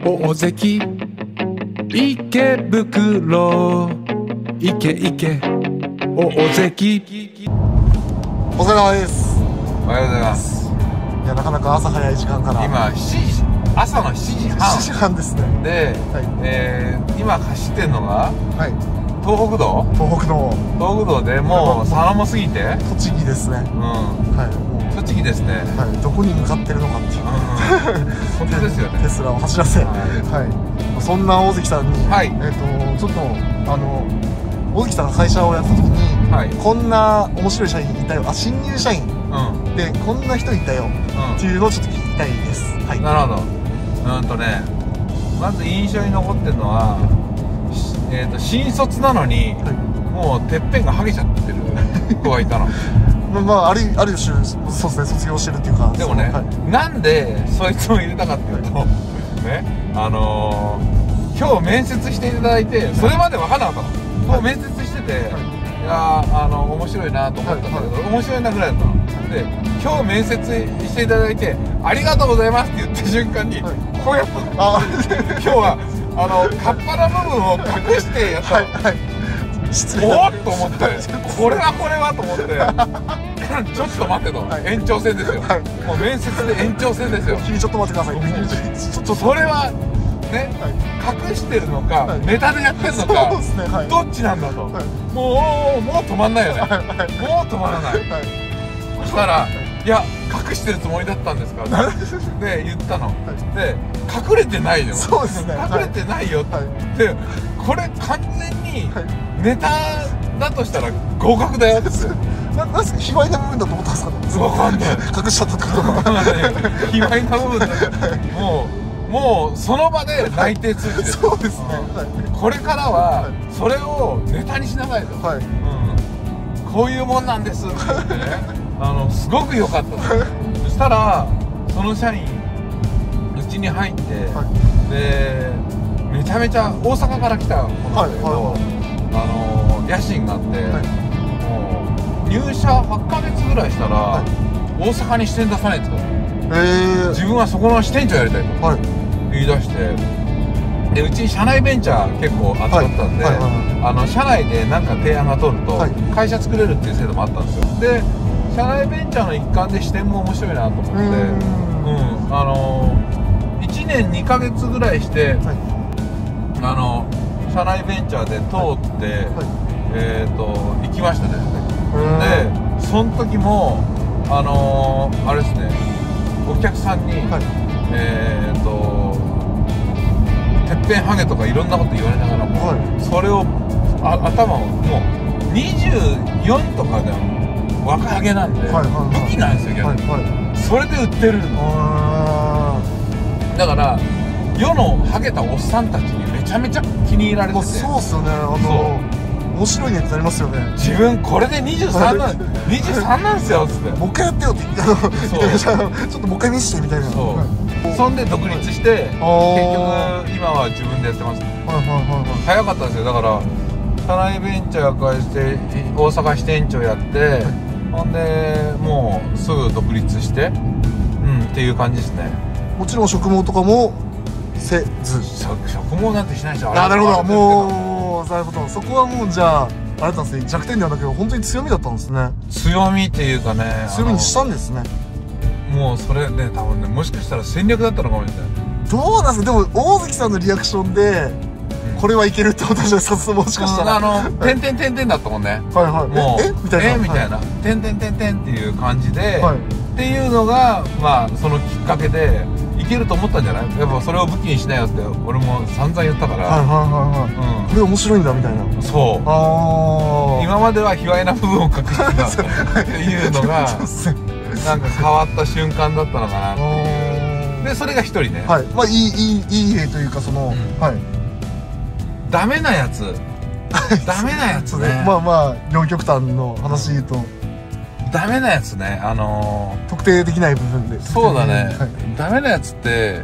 大関池袋行け行け大関。 お疲れ様です。 おはようございます。 いや、なかなか朝早い時間から今朝の7時半。 7時半ですね。 で、はい、今走ってるのが、はい、東北道でもう佐野も過ぎて栃木ですね。はい、もう栃木ですね。 はい、どこに向かってるのかっていう、 本当ですよね。 テスラを走らせ、はい、そんな大関さんに、はい、ちょっと大関さんが会社をやった時に、はい、こんな面白い社員いたよ、新入社員、でこんな人いたよ、っていうのをちょっと聞きたいです。はい、なるほど。 まず印象に残ってるのは、新卒なのに、はい、もうてっぺんが剥げちゃってる子がいたの。 まあ、ある種そうですね、卒業してるっていうか。 でもね、はい、なんでそいつを入れたかっていうと、ね、今日面接していただいて、それまで分からなかったの。もう面接してて、はい、いや面白いなと思ったんだけど、面白いなぐらいだったの。で、今日面接していただいてありがとうございますって言った瞬間に、こうやって今日はカッパの部分を隠してやったの。おっと思って、これはと思ってちょっと待ってと、延長戦ですよ。もう面接で延長戦ですよ。 君ちょっと待ってください。 それはね、隠してるのかネタでやってるのか、どっちなんだと。もう止まんないよね。もう止まらない。そしたら、いや隠してるつもりだったんですかって言ったの。で、隠れてないよ。 そうですね、 隠れてないよって。で、これ完全にネタだとしたら合格だよって。 なんですか、卑猥な部分だと思ったんですか。 わかんない。 隠しちゃったってことは卑猥な部分だけど、もうその場で内定通知です。 そうですね。 これからはそれをネタにしなさいと。こういうもんなんですって言ってね、すごく良かったです。そしたらその社員うちに入って、でめちゃめちゃ大阪から来た子なんだけど、野心があって、もう入社8ヶ月ぐらいしたら、大阪に支店出さないと、自分はそこの支店長やりたいと言い出して、でうち社内ベンチャー結構扱ったんで、社内で何か提案が通ると会社作れるっていう制度もあったんですよ。で社内ベンチャーの一環で支店も面白いなと思って、1年2ヶ月ぐらいして、社内ベンチャーで通って、行きましたですね。でその時もあれですね、お客さんに、てっぺんハゲとかいろんなこと言われながらも、それを頭をもう24とかで若ハゲなんで武器なんですよ、逆に。それで売ってるのだから、世のハゲたおっさんたちにめちゃめちゃ気に入られてて。 そうっすよね。面白いねってなりますよね。 自分これで23なんですよっつって、 もう一回やってよって言ってちょっともう一回見せてみたいな。 そんで独立して、結局今は自分でやってます。早かったんですよ。だから社内ベンチャーからして大阪支店長やって、ほんでもうすぐ独立して、っていう感じですね。 もちろん植毛とかもせず。 植毛なんてしない人。 なるほど、もうなるほど。そこはもうじゃああれだったんですね。弱点ではなく本当に強みだったんですね。 強みっていうかね、 強みにしたんですね。 もうそれね、多分ね、もしかしたら戦略だったのかもしれない。 どうなんですか。でも大関さんのリアクションで、これはいけるって私はさすもしかしたらてんてんてんてんだったもんね。 もうみたいなてんてんてんてんっていう感じで、っていうのがまあそのきっかけでいけると思ったんじゃない。やっぱそれを武器にしなよって俺も散々言ったから、 これ面白いんだみたいな。 そう、今までは卑猥な部分を隠してたっていうのがなんか変わった瞬間だったのかなっていう。でそれが一人ね。 まあいい例というか、そのダメなやつね。 まあ両極端の話言うと、 ダメなやつね、 特定できない部分で。 そうだね、ダメなやつって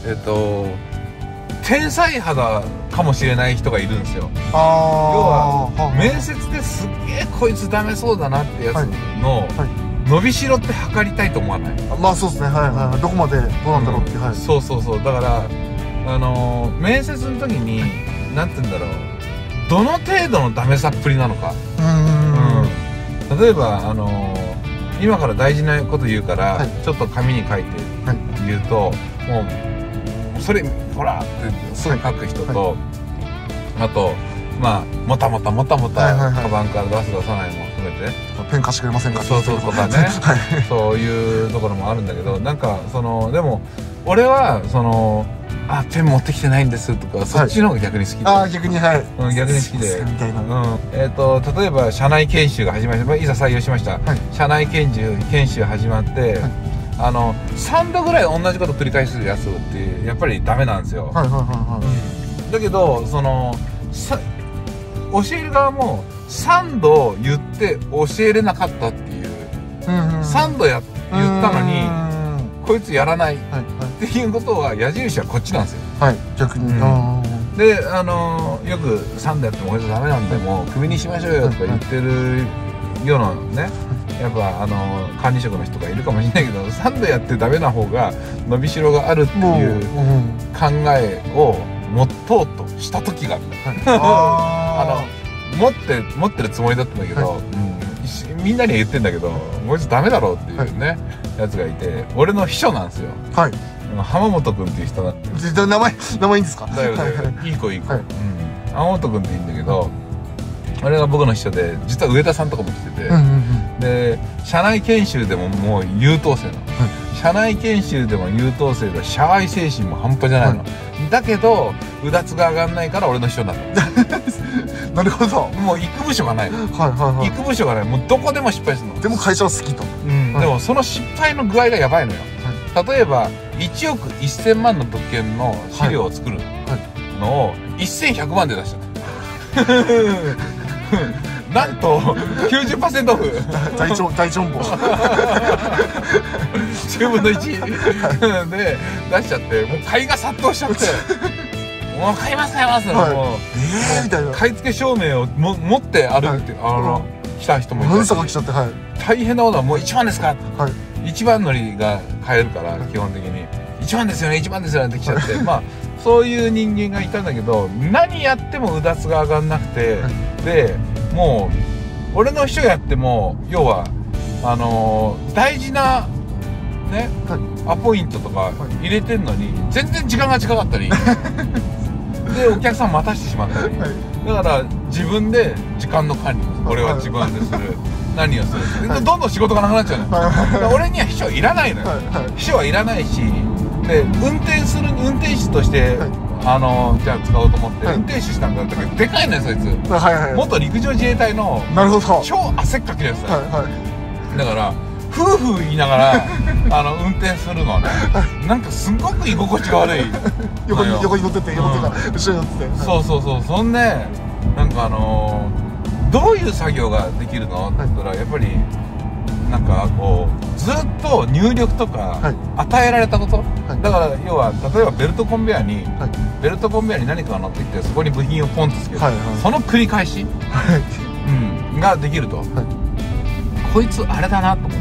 天才肌かもしれない人がいるんですよ。要は面接ですっげえこいつダメそうだなってやつの伸びしろって測りたいと思わない？ まあそうですね。どこまでどうなんだろうって。 そうだから面接の時になんて言うんだろう、どの程度のダメさっぷりなのか。例えば今から大事なこと言うから、ちょっと紙に書いて言うと、もうそれほらってすぐ書く人と、あとまあもたもたカバンから出す出さないも含めてペン貸してくれませんか、 そうとかねそういうところもあるんだけど、なんかでも俺はペン持ってきてないんですとか、そっちの方が逆に好きで、 逆に逆に好きで、 みたいな。 例えば社内研修が始まりました、いざ採用しました、社内研修始まって、3度ぐらい同じこと繰り返すやつってやっぱりダメなんですよ。だけど教える側も3度言って教えれなかったっていう、3度言ったのにこいつやらないっていうことは矢印はこっちなんですよ。 逆に。 でよく3度やってもこいつダメなんでもうクビにしましょうよとか言ってるようなね、やっぱ管理職の人がいるかもしれないけど、3度やってダメな方が伸びしろがあるっていう考えを持とうとした時がある。持ってるつもりだったんだけど、みんなには言ってんだけど、こいつダメだろうっていうね、やつがいて、俺の秘書なんですよ。浜本君っていう人だって。 名前いいんですか？ だよね。いい子。浜本君って言うんだけど、あれが僕の秘書で、実は上田さんとかも来てて、で社内研修でももう優等生なの。社内研修でも優等生で、社外精神も半端じゃないの。だけどうだつが上がんないから俺の秘書になった。 なるほど。 もう行く部署がないの。行く部署がない。もうどこでも失敗するの。 でも会社は好きと。 でもその失敗の具合がやばいのよ。例えば1億1000万の物件の資料を作るのを1100万で出しちゃった。なんと 90% オフ。 大ジョンボ。 10分の1で出しちゃって、もう買いが殺到しちゃって、もう買いますもうみたいな買い付け証明を持って歩いて来た人もいて、 が来ちゃって、 大変なことはもう1万ですか、1番乗りが買えるから基本的に1万ですよね1万ですよねって来ちゃってまあそういう人間がいたんだけど、何やってもうだつが上がんなくて、でもう俺の秘書やっても要は大事なねアポイントとか入れてんのに全然時間が近かったりでお客さん待たしてしまったり、だから自分で時間の管理俺は自分でする何をするどんどん仕事がなくなっちゃうのよ。俺には秘書いらないのよ。秘書はいらないし、で運転手としてじゃあ使おうと思って運転手したんだったけど、でかいのよそいつ。元陸上自衛隊の超汗っかきのやつだよ。だから夫婦言いながら運転するのはね、なんかすごく居心地が悪い。 横に乗ってて、後ろに乗ってて。 そうそんでなんかどういう作業ができるのって言ったら、やっぱりなんかこうずっと入力とか与えられたこと、だから要は例えばベルトコンベヤに何かが乗ってきて、そこに部品をポンとつける、その繰り返しができると、こいつあれだなと思って、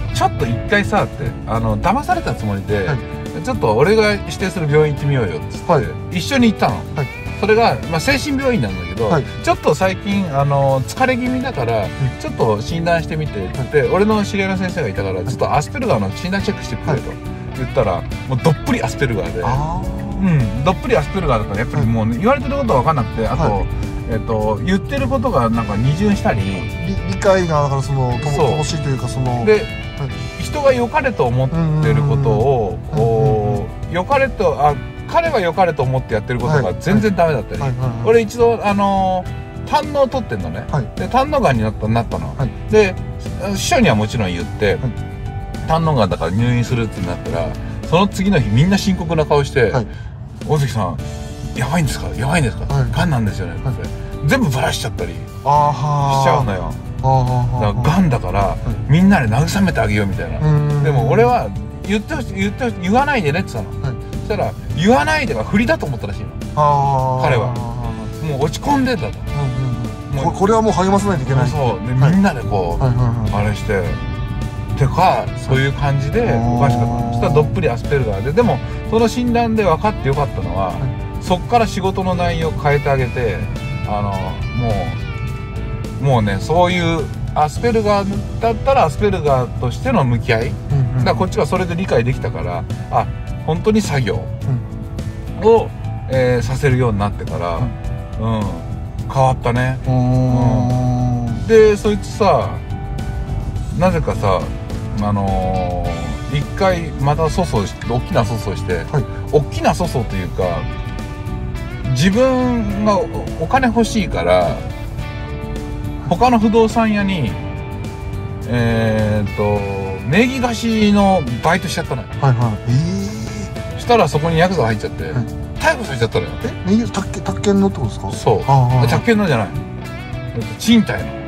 ちょっと一回さって騙されたつもりで、ちょっと俺が指定する病院行ってみようよって言って一緒に行ったの。それが、精神病院なんだけど、ちょっと最近疲れ気味だから、ちょっと診断してみてって言って、俺の知り合いの先生がいたから、ちょっとアスペルガーの診断チェックしてくれと言ったら、もうどっぷりアスペルガーで、どっぷりアスペルガーだったらやっぱりもう言われてることは分かんなくて、あと、言ってることがなんか二重したり、 理解がだから乏しいというか、 で人が良かれと思ってることを彼は良かれと思ってやってることが全然ダメだったり、俺一度胆の取ってんのね、で胆のがんになったの、で秘書にはもちろん言って、胆のがんだから入院するってなったら、その次の日みんな深刻な顔して「大関さんやばいんですかがんなんですよね」って全部バラしちゃったりしちゃうのよ。だからがんだからみんなで慰めてあげようみたいな。でも俺は言わないでねって言ったの。そしたら言わないでは振りだと思ったらしいの、彼は。もう落ち込んでんだと。 これはもう励まさないといけない。 そうでみんなでこうあれしててか、そういう感じでおかしかった。そしたらどっぷりアスペルガーで、でもその診断で分かってよかったのは、そっから仕事の内容を変えてあげて、もうね、そういうアスペルガーだったらアスペルガーとしての向き合い、だからこっちはそれで理解できたから、本当に作業を、させるようになってから、変わったね。でそいつさ、なぜかさ、一回また粗相して大きな粗相して、大きな粗相というか、自分がお金欲しいから他の不動産屋に名義貸しのバイトしちゃったのよ。したらそこにヤクザ入っちゃって、逮捕されちゃったのよ。 宅建のってことですか？ そう、宅建のじゃない、賃貸の。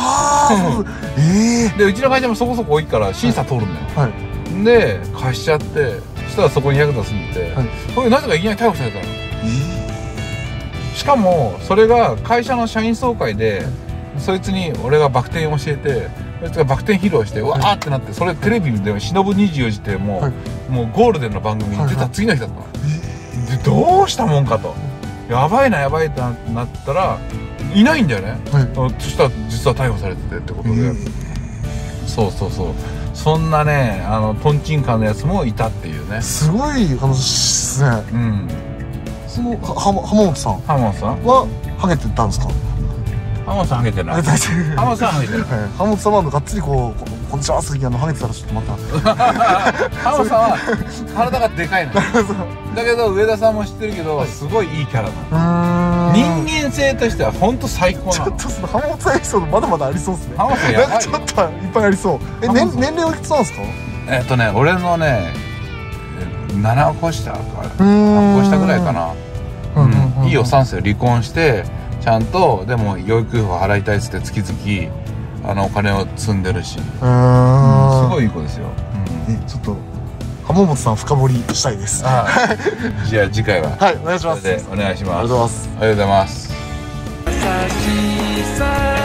でうちの会社もそこそこ多いから審査通るんだよ。で貸しちゃって、したらそこにヤクザ住んでて、これなぜかいきなり逮捕されたの。しかもそれが会社の社員総会で、そいつに俺がバク転を教えて、そいつがバク転披露してわーってなって、それテレビで忍24時ってもうゴールデンの番組に出た次の日だったの。でどうしたもんかと、やばいなやばいってなったらいないんだよね。そしたら実は逮捕されててってことで、そうそうそう、そんなね、トンチンカンのやつもいたっていうね。 すごい話ですね。その浜本さんはハゲてたんですか？ 浜本さんハゲてない。浜本さんハゲてない。 浜本さんはがっつりこんにちはすぎハゲてたらちょっとまた浜本さんは体がでかいのだけど、上田さんも知ってるけど、すごいいいキャラなの。人間性としては本当最高なの。 ちょっとその浜本さんエピソードまだまだありそうですね。 浜本さんやばいよ。 ちょっといっぱいありそう。年齢はいくつなんですか？ 俺のね7個下か8個下ぐらいかな。いいおさんすよ。離婚してちゃんとでも養育費を払いたいっつって月々お金を積んでるし、すごいいい子ですよ。 ちょっと浜本さん深掘りしたいです。 じゃあ次回はお願いします。 それでお願いします。 ありがとうございます。 ありがとうございます。